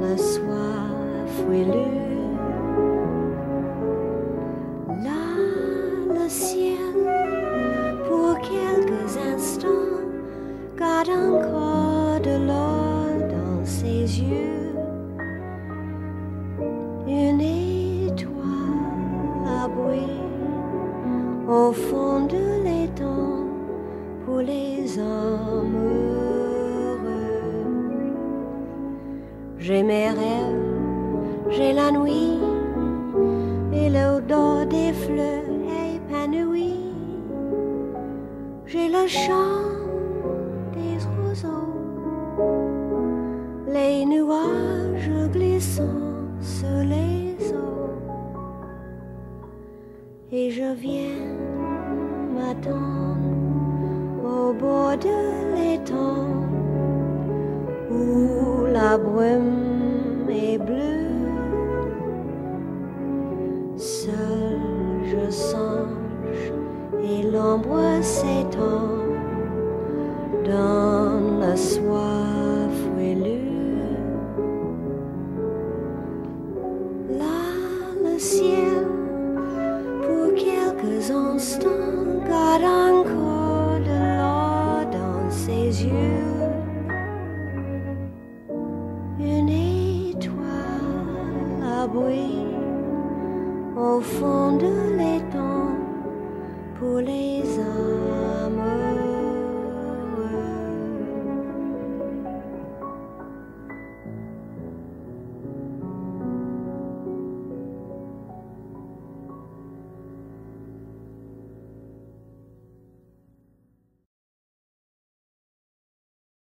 le soir fouillu. Là, le ciel, pour quelques instants, garde encore de l'or dans ses yeux. Une étoile a brillé au fond de l'étang pour les hommes heureux. J'ai mes rêves, j'ai la nuit et l'odeur des fleurs épanouies. J'ai le chant des oiseaux, les nuages glissant sur les eaux. Et je viens m'attendre au bord de l'étang où la brume est bleue. Seul je songe et l'ombre s'étend dans le soir fouillu. Là, le ciel, pour quelques instants, garde encore de l'or dans ses yeux. Une étoile a brillé au fond de l'étang